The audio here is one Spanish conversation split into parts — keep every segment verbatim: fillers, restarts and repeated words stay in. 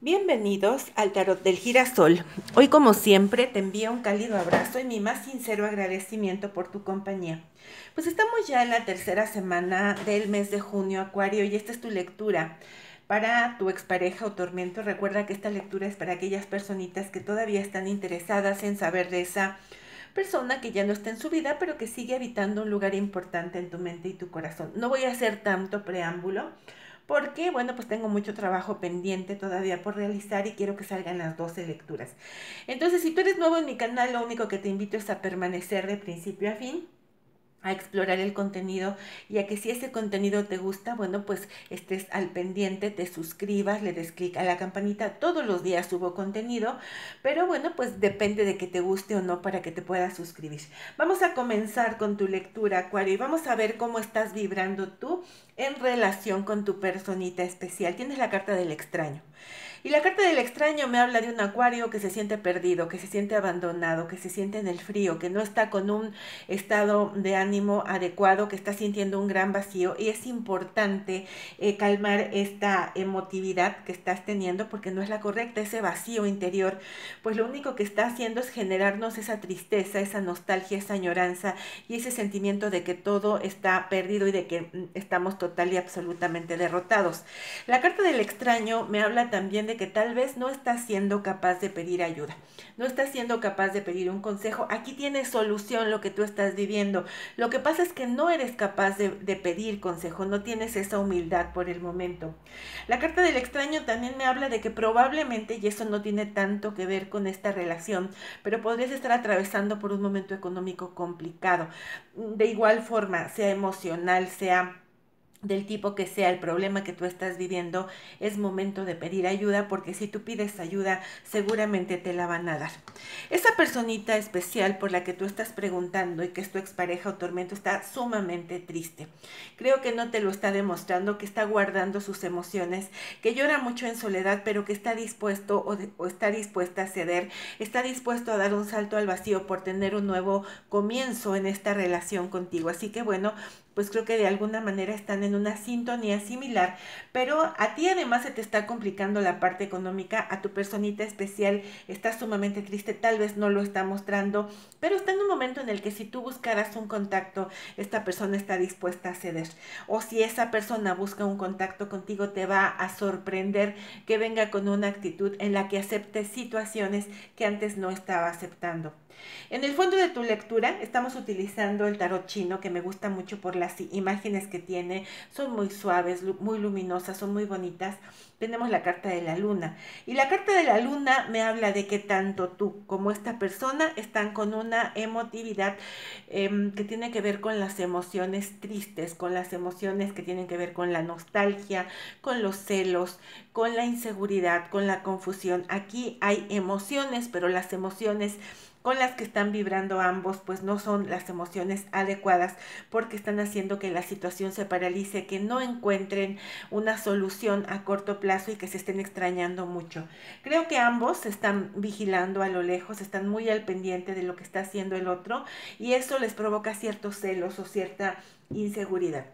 Bienvenidos al Tarot del Girasol. Hoy, como siempre, te envío un cálido abrazo y mi más sincero agradecimiento por tu compañía. Pues estamos ya en la tercera semana del mes de junio, Acuario, y esta es tu lectura para tu expareja o tormento. Recuerda que esta lectura es para aquellas personitas que todavía están interesadas en saber de esa persona que ya no está en su vida, pero que sigue habitando un lugar importante en tu mente y tu corazón. No voy a hacer tanto preámbulo, porque, bueno, pues tengo mucho trabajo pendiente todavía por realizar y quiero que salgan las doce lecturas. Entonces, si tú eres nuevo en mi canal, lo único que te invito es a permanecer de principio a fin, a explorar el contenido y a que si ese contenido te gusta, bueno, pues estés al pendiente, te suscribas, le des clic a la campanita. Todos los días subo contenido, pero bueno, pues depende de que te guste o no para que te puedas suscribir. Vamos a comenzar con tu lectura, Acuario, y vamos a ver cómo estás vibrando tú en relación con tu personita especial. Tienes la carta del extraño. Y la carta del extraño me habla de un acuario que se siente perdido, que se siente abandonado, que se siente en el frío, que no está con un estado de ánimo adecuado, que está sintiendo un gran vacío. Y es importante eh, calmar esta emotividad que estás teniendo porque no es la correcta, ese vacío interior. Pues lo único que está haciendo es generarnos esa tristeza, esa nostalgia, esa añoranza y ese sentimiento de que todo está perdido y de que estamos total y absolutamente derrotados. La carta del extraño me habla también de que tal vez no estás siendo capaz de pedir ayuda, no estás siendo capaz de pedir un consejo. Aquí tienes solución lo que tú estás viviendo. Lo que pasa es que no eres capaz de, de pedir consejo, no tienes esa humildad por el momento. La carta del extraño también me habla de que probablemente, y eso no tiene tanto que ver con esta relación, pero podrías estar atravesando por un momento económico complicado. De igual forma, sea emocional, sea del tipo que sea el problema que tú estás viviendo, es momento de pedir ayuda, porque si tú pides ayuda, seguramente te la van a dar. Esa personita especial por la que tú estás preguntando y que es tu expareja o tormento está sumamente triste. Creo que no te lo está demostrando, que está guardando sus emociones, que llora mucho en soledad, pero que está dispuesto o, de, o está dispuesta a ceder, está dispuesto a dar un salto al vacío por tener un nuevo comienzo en esta relación contigo. Así que bueno, pues creo que de alguna manera están en una sintonía similar, pero a ti además se te está complicando la parte económica, a tu personita especial está sumamente triste, tal vez no lo está mostrando, pero está en un momento en el que si tú buscaras un contacto, esta persona está dispuesta a ceder, o si esa persona busca un contacto contigo, te va a sorprender que venga con una actitud en la que acepte situaciones que antes no estaba aceptando. En el fondo de tu lectura estamos utilizando el tarot chino, que me gusta mucho por las imágenes que tiene, son muy suaves, muy luminosas, son muy bonitas. Tenemos la carta de la luna, y la carta de la luna me habla de que tanto tú como esta persona están con una emotividad eh, que tiene que ver con las emociones tristes, con las emociones que tienen que ver con la nostalgia, con los celos, con la inseguridad, con la confusión. Aquí hay emociones, pero las emociones con las que están vibrando ambos pues no son las emociones adecuadas, porque están haciendo que la situación se paralice, que no encuentren una solución a corto plazo y que se estén extrañando mucho. Creo que ambos están vigilando a lo lejos, están muy al pendiente de lo que está haciendo el otro, y eso les provoca ciertos celos o cierta inseguridad.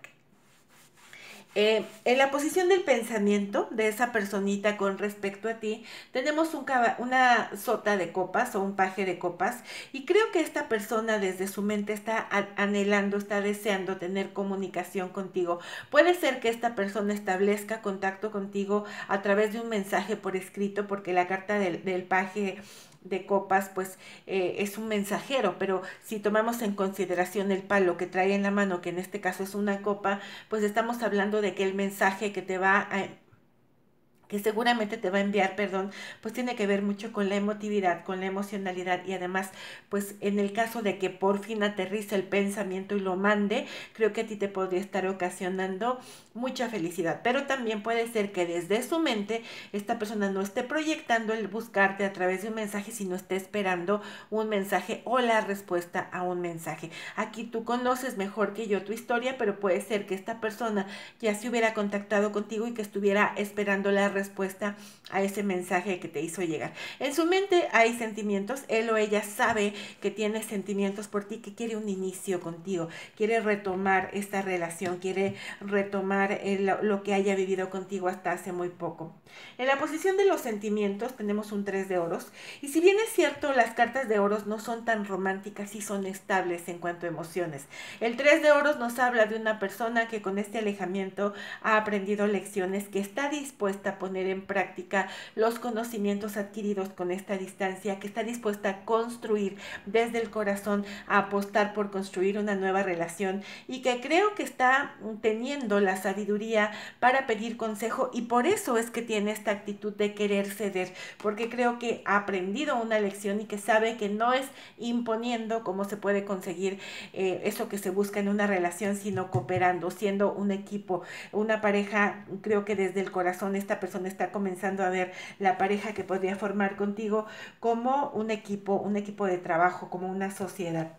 Eh, en la posición del pensamiento de esa personita con respecto a ti, tenemos un una sota de copas o un paje de copas, y creo que esta persona desde su mente está anhelando, está deseando tener comunicación contigo. Puede ser que esta persona establezca contacto contigo a través de un mensaje por escrito, porque la carta del, del paje de copas pues eh, es un mensajero, pero si tomamos en consideración el palo que trae en la mano, que en este caso es una copa, pues estamos hablando de que el mensaje que te va a que seguramente te va a enviar, perdón, pues tiene que ver mucho con la emotividad, con la emocionalidad, y además, pues en el caso de que por fin aterrice el pensamiento y lo mande, creo que a ti te podría estar ocasionando mucha felicidad. Pero también puede ser que desde su mente esta persona no esté proyectando el buscarte a través de un mensaje, sino esté esperando un mensaje o la respuesta a un mensaje. Aquí tú conoces mejor que yo tu historia, pero puede ser que esta persona ya se hubiera contactado contigo y que estuviera esperando la respuesta respuesta a ese mensaje que te hizo llegar. En su mente hay sentimientos, él o ella sabe que tiene sentimientos por ti, que quiere un inicio contigo, quiere retomar esta relación, quiere retomar el, lo que haya vivido contigo hasta hace muy poco. En la posición de los sentimientos tenemos un tres de oros, y si bien es cierto, las cartas de oros no son tan románticas y son estables en cuanto a emociones. El tres de oros nos habla de una persona que con este alejamiento ha aprendido lecciones, que está dispuesta a poner en práctica los conocimientos adquiridos con esta distancia, que está dispuesta a construir desde el corazón, a apostar por construir una nueva relación, y que creo que está teniendo la sabiduría para pedir consejo, y por eso es que tiene esta actitud de querer ceder, porque creo que ha aprendido una lección y que sabe que no es imponiendo cómo se puede conseguir eh, eso que se busca en una relación, sino cooperando, siendo un equipo, una pareja. Creo que desde el corazón esta persona está comenzando a ver la pareja que podría formar contigo como un equipo, un equipo de trabajo, como una sociedad.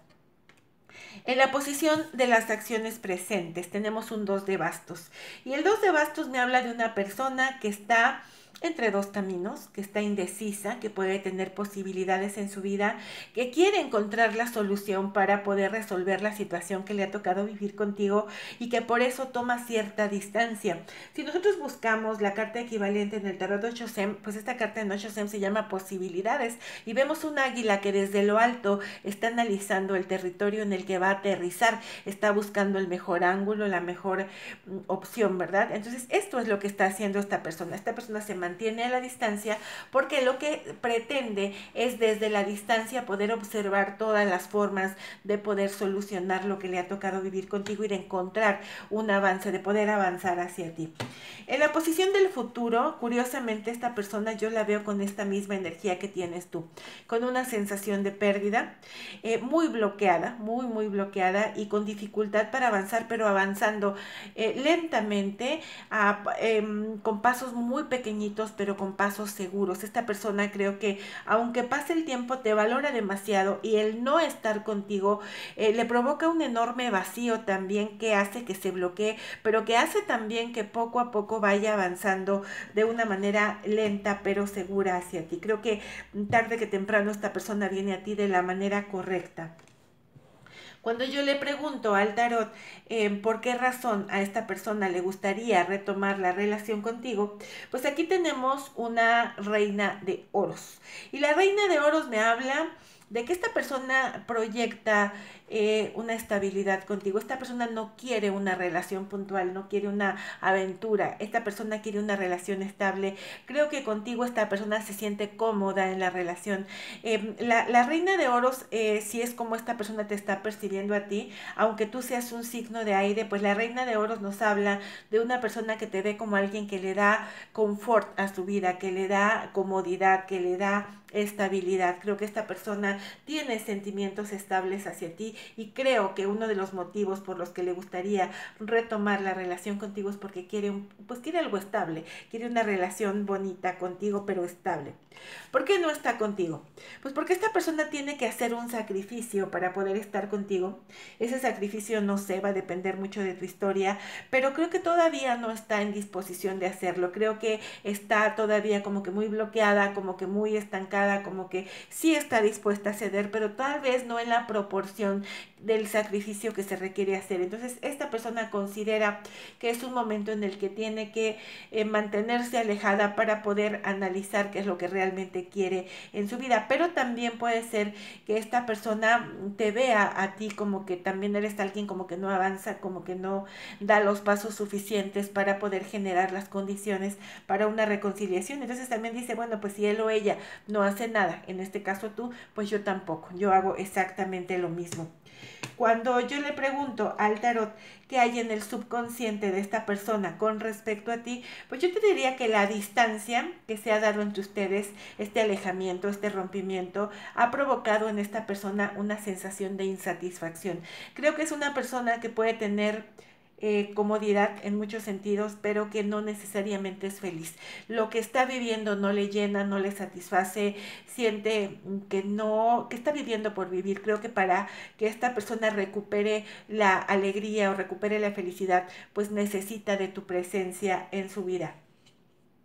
En la posición de las acciones presentes tenemos un dos de bastos, y el dos de bastos me habla de una persona que está entre dos caminos, que está indecisa, que puede tener posibilidades en su vida, que quiere encontrar la solución para poder resolver la situación que le ha tocado vivir contigo, y que por eso toma cierta distancia. Si nosotros buscamos la carta equivalente en el tarot de ocho Sem, pues esta carta en ocho Sem se llama posibilidades, y vemos un águila que desde lo alto está analizando el territorio en el que va a aterrizar, está buscando el mejor ángulo, la mejor mm, opción, ¿verdad? Entonces esto es lo que está haciendo esta persona. Esta persona se mantiene a la distancia porque lo que pretende es desde la distancia poder observar todas las formas de poder solucionar lo que le ha tocado vivir contigo y de encontrar un avance, de poder avanzar hacia ti. En la posición del futuro, curiosamente, esta persona yo la veo con esta misma energía que tienes tú, con una sensación de pérdida, eh, muy bloqueada, muy, muy bloqueada, y con dificultad para avanzar, pero avanzando eh, lentamente, a, eh, con pasos muy pequeñitos, pero con pasos seguros. Esta persona, creo que aunque pase el tiempo, te valora demasiado, y el no estar contigo eh, le provoca un enorme vacío también, que hace que se bloquee, pero que hace también que poco a poco vaya avanzando de una manera lenta pero segura hacia ti. Creo que tarde que temprano esta persona viene a ti de la manera correcta. Cuando yo le pregunto al tarot eh, por qué razón a esta persona le gustaría retomar la relación contigo, pues aquí tenemos una reina de oros. Y la reina de oros me habla de que esta persona proyecta eh, una estabilidad contigo. Esta persona no quiere una relación puntual, no quiere una aventura. Esta persona quiere una relación estable. Creo que contigo esta persona se siente cómoda en la relación. Eh, la, la reina de oros, eh, si es como esta persona te está percibiendo a ti, aunque tú seas un signo de aire, pues la reina de oros nos habla de una persona que te ve como alguien que le da confort a su vida, que le da comodidad, que le da estabilidad. Creo que esta persona tiene sentimientos estables hacia ti, y creo que uno de los motivos por los que le gustaría retomar la relación contigo es porque quiere un, pues quiere algo estable, quiere una relación bonita contigo, pero estable. ¿Por qué no está contigo? Pues porque esta persona tiene que hacer un sacrificio para poder estar contigo. Ese sacrificio, no sé, va a depender mucho de tu historia, pero creo que todavía no está en disposición de hacerlo. Creo que está todavía como que muy bloqueada, como que muy estancada, como que sí está dispuesta a ceder, pero tal vez no en la proporción del sacrificio que se requiere hacer. Entonces esta persona considera que es un momento en el que tiene que eh, mantenerse alejada para poder analizar qué es lo que realmente quiere en su vida. Pero también puede ser que esta persona te vea a ti como que también eres alguien como que no avanza, como que no da los pasos suficientes para poder generar las condiciones para una reconciliación. Entonces también dice, bueno, pues si él o ella no hace nada, en este caso tú, pues yo tampoco, yo hago exactamente lo mismo. Cuando yo le pregunto al tarot qué hay en el subconsciente de esta persona con respecto a ti, pues yo te diría que la distancia que se ha dado entre ustedes, este alejamiento, este rompimiento, ha provocado en esta persona una sensación de insatisfacción. Creo que es una persona que puede tener eh, comodidad en muchos sentidos, pero que no necesariamente es feliz. Lo que está viviendo no le llena, no le satisface, siente que no, que está viviendo por vivir. Creo que para que esta persona recupere la alegría o recupere la felicidad, pues necesita de tu presencia en su vida.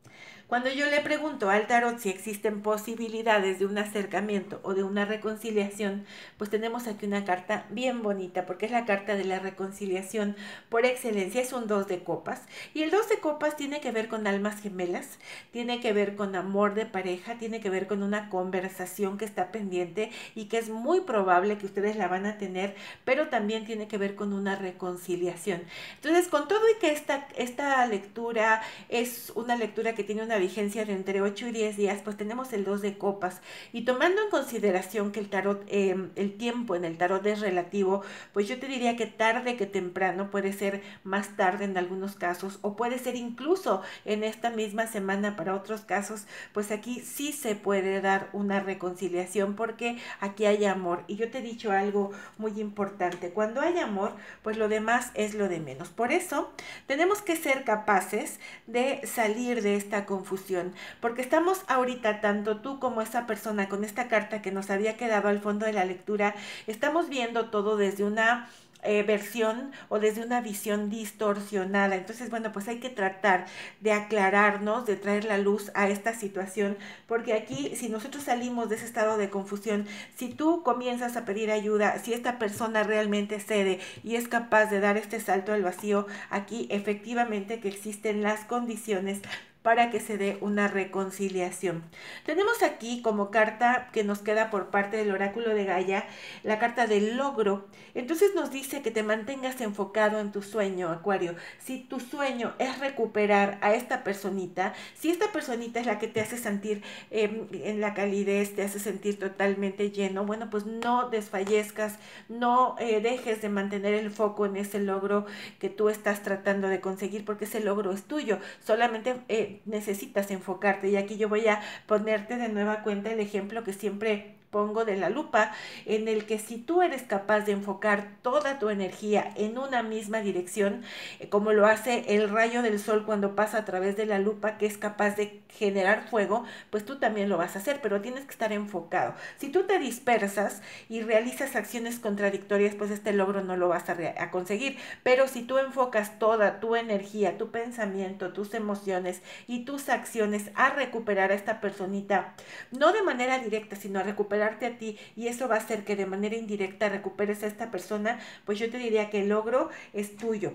Cuando yo le pregunto al tarot si existen posibilidades de un acercamiento o de una reconciliación, pues tenemos aquí una carta bien bonita, porque es la carta de la reconciliación por excelencia. Es un dos de copas, y el dos de copas tiene que ver con almas gemelas, tiene que ver con amor de pareja, tiene que ver con una conversación que está pendiente y que es muy probable que ustedes la van a tener, pero también tiene que ver con una reconciliación. Entonces, con todo y que esta, esta lectura es una lectura que tiene una vigencia de entre ocho y diez días, pues tenemos el dos de copas, y tomando en consideración que el tarot, eh, el tiempo en el tarot es relativo, pues yo te diría que tarde que temprano, puede ser más tarde en algunos casos, o puede ser incluso en esta misma semana para otros casos, pues aquí sí se puede dar una reconciliación, porque aquí hay amor. Y yo te he dicho algo muy importante: cuando hay amor, pues lo demás es lo de menos. Por eso tenemos que ser capaces de salir de esta confusión, porque estamos ahorita, tanto tú como esa persona, con esta carta que nos había quedado al fondo de la lectura, estamos viendo todo desde una Eh, versión o desde una visión distorsionada. Entonces, bueno, pues hay que tratar de aclararnos, de traer la luz a esta situación, porque aquí, si nosotros salimos de ese estado de confusión, si tú comienzas a pedir ayuda, si esta persona realmente cede y es capaz de dar este salto al vacío, aquí efectivamente que existen las condiciones para que se dé una reconciliación. Tenemos aquí como carta que nos queda por parte del oráculo de Gaia, la carta del logro. Entonces nos dice que te mantengas enfocado en tu sueño, Acuario. Si tu sueño es recuperar a esta personita, si esta personita es la que te hace sentir eh, en la calidez, te hace sentir totalmente lleno, bueno, pues no desfallezcas, no eh, dejes de mantener el foco en ese logro que tú estás tratando de conseguir, porque ese logro es tuyo. Solamente eh, necesitas enfocarte. Y aquí yo voy a ponerte de nueva cuenta el ejemplo que siempre pongo de la lupa, en el que si tú eres capaz de enfocar toda tu energía en una misma dirección, eh, como lo hace el rayo del sol cuando pasa a través de la lupa, que es capaz de generar fuego, pues tú también lo vas a hacer, pero tienes que estar enfocado. Si tú te dispersas y realizas acciones contradictorias, pues este logro no lo vas a, a conseguir. Pero si tú enfocas toda tu energía, tu pensamiento, tus emociones y tus acciones a recuperar a esta personita, no de manera directa, sino a recuperar a ti, y eso va a hacer que de manera indirecta recuperes a esta persona, pues yo te diría que el logro es tuyo.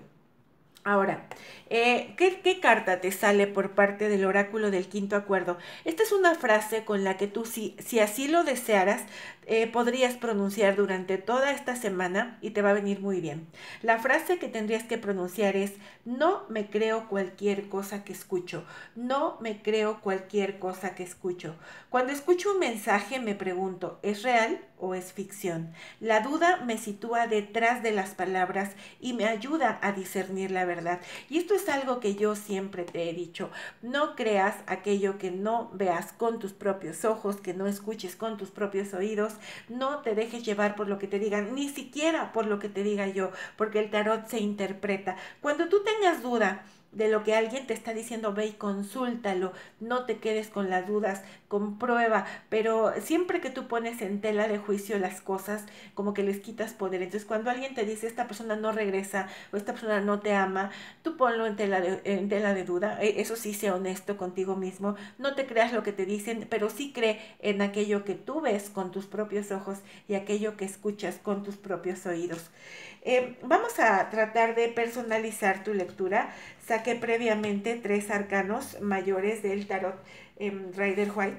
Ahora, eh, ¿qué, ¿qué carta te sale por parte del oráculo del quinto acuerdo? Esta es una frase con la que tú, si, si así lo desearas, eh, podrías pronunciar durante toda esta semana y te va a venir muy bien. La frase que tendrías que pronunciar es: no me creo cualquier cosa que escucho, no me creo cualquier cosa que escucho. Cuando escucho un mensaje me pregunto, ¿es real o es ficción? La duda me sitúa detrás de las palabras y me ayuda a discernir la verdad. Y esto es algo que yo siempre te he dicho: no creas aquello que no veas con tus propios ojos, que no escuches con tus propios oídos, no te dejes llevar por lo que te digan, ni siquiera por lo que te diga yo, porque el tarot se interpreta. Cuando tú tengas duda de lo que alguien te está diciendo, ve y consúltalo, no te quedes con las dudas, comprueba, pero siempre que tú pones en tela de juicio las cosas, como que les quitas poder. Entonces, cuando alguien te dice, esta persona no regresa, o esta persona no te ama, tú ponlo en tela de, en tela de duda. Eso sí, sé honesto contigo mismo, no te creas lo que te dicen, pero sí cree en aquello que tú ves con tus propios ojos y aquello que escuchas con tus propios oídos. Eh, vamos a tratar de personalizar tu lectura. Saqué previamente tres arcanos mayores del tarot eh, Rider White.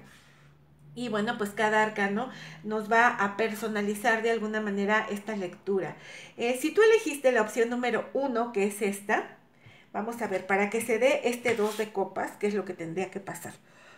Y bueno, pues cada arcano nos va a personalizar de alguna manera esta lectura. Eh, si tú elegiste la opción número uno, que es esta, vamos a ver, para que se dé este dos de copas, ¿qué es lo que tendría que pasar?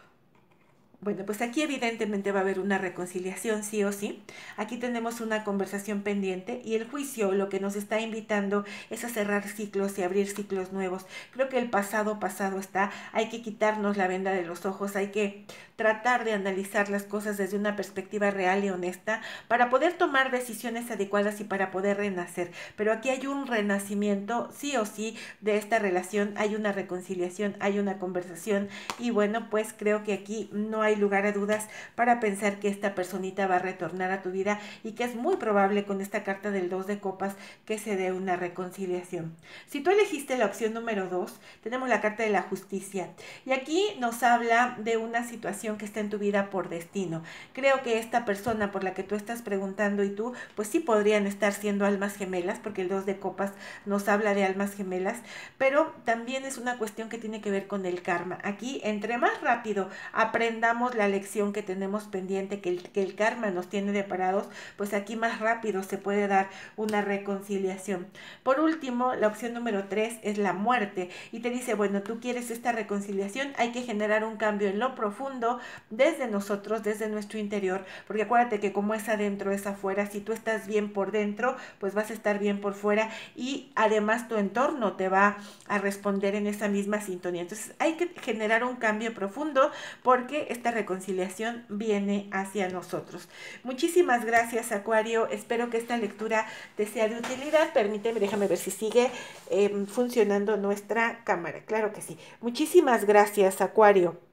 Bueno, pues aquí evidentemente va a haber una reconciliación, sí o sí. Aquí tenemos una conversación pendiente, y el juicio lo que nos está invitando es a cerrar ciclos y abrir ciclos nuevos. Creo que el pasado pasado está, hay que quitarnos la venda de los ojos, hay que tratar de analizar las cosas desde una perspectiva real y honesta para poder tomar decisiones adecuadas y para poder renacer. Pero aquí hay un renacimiento, sí o sí, de esta relación, hay una reconciliación, hay una conversación, y bueno, pues creo que aquí no hay hay lugar a dudas para pensar que esta personita va a retornar a tu vida y que es muy probable con esta carta del dos de copas que se dé una reconciliación. Si tú elegiste la opción número dos, tenemos la carta de la justicia y aquí nos habla de una situación que está en tu vida por destino. Creo que esta persona por la que tú estás preguntando y tú, pues sí podrían estar siendo almas gemelas, porque el dos de copas nos habla de almas gemelas, pero también es una cuestión que tiene que ver con el karma. Aquí, entre más rápido aprendamos la lección que tenemos pendiente, que el, que el karma nos tiene deparados, pues aquí más rápido se puede dar una reconciliación. Por último, la opción número tres es la muerte y te dice, bueno, tú quieres esta reconciliación, hay que generar un cambio en lo profundo desde nosotros, desde nuestro interior, porque acuérdate que como es adentro es afuera. Si tú estás bien por dentro, pues vas a estar bien por fuera y además tu entorno te va a responder en esa misma sintonía. Entonces hay que generar un cambio profundo porque esta reconciliación viene hacia nosotros. Muchísimas gracias, Acuario. Espero que esta lectura te sea de utilidad. Permíteme, déjame ver si sigue eh, funcionando nuestra cámara. Claro que sí. Muchísimas gracias, Acuario.